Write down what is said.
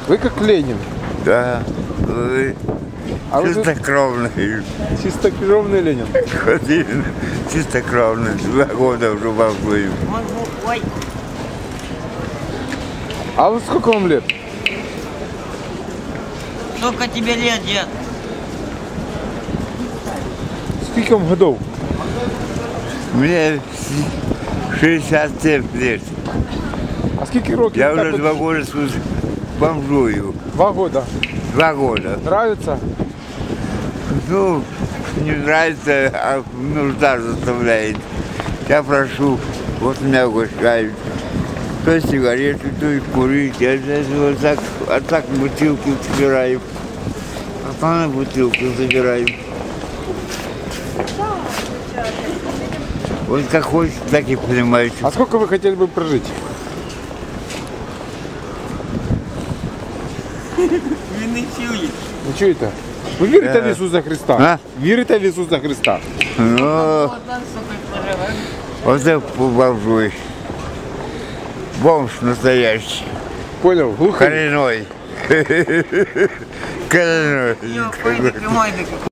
Вы как Ленин. Да. Вы А вы чистокровный. чистокровный Ленин. Один чистокровный. 2 года уже бомжую. Ой, А вот сколько вам лет? сколько тебе лет, дед? Сколько вам годов? Мне 67 лет. А сколько років? Я Так уже от 2 года бомжую. 2 года. 2 года. Нравится? Ну, не нравится, а нужда заставляет. Я прошу, вот меня угощают. То сигареты, то и курить. Я здесь вот так, а так бутылки собираю. А на бутылку забираю. Вот как хочешь, так и понимаете. А сколько вы хотели бы прожить? Він не чує. Ну чуєте? Ви вірите в Ісуса Христа? А? Вірите в Ісуса Христа? Ну, Одна, сука, поживе. вот это бомжуй. Бомж настоящий. Понял? Глухий? Коренной. Коренной. Йо, пойди, мойдик.